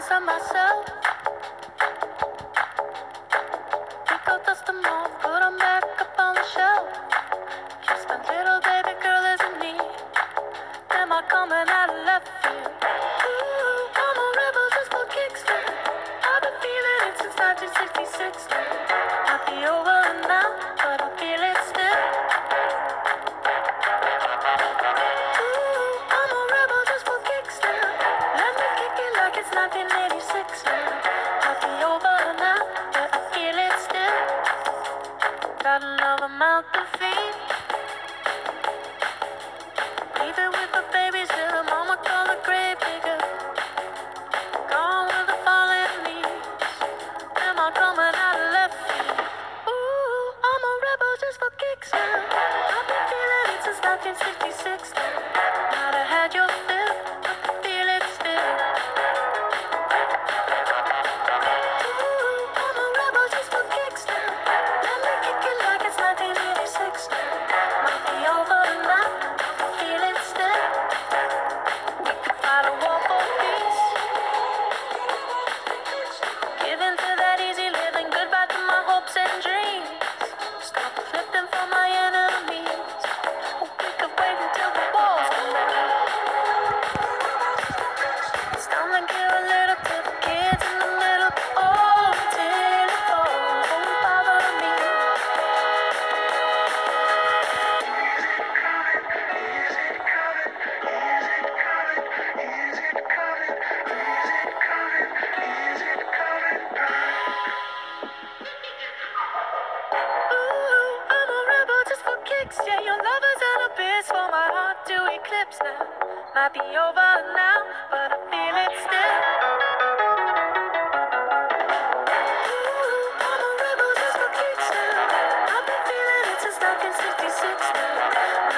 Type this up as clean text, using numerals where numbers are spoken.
of myself. Pick out dust them off, put 'em back up on the shelf. Just my little baby girl isn't me. Am I coming out of left field? Ooh, I'm a rebel just for kicks. I've been feeling it since 1966. Might be over now, but I feel it still. Ooh, I'm a rebel just for kicks. Let me kick it like it's 1986. Might be over now, but I feel it still. Got another mouth to feed. Even with the babies, little mama call the grave digger. Gone with the fallen leaves. Am I coming out of left field? Ooh, I'm a rebel just for kicks. I've been feeling it since 1966. Might have had your fill, but I feel it still. Ooh, I'm a rebel just for kicks. Let me kick it like it's 1986. Might be over now, I feel it still. We could fight a war for peace. Give in to that easy living, goodbye to my hopes and dreams. Stop flipping for my enemies. We could wait until the walls come down. It's time to give a little to the kids in the middle. Oh, till it falls, won't bother me. Ooh, I'm a rebel just for kicks. Yeah, your love is an abyss for my heart to eclipse now. Might be over now, but I feel it still. Ooh, I'm a rebel just for kicks now. I've been feeling it since 1966 now.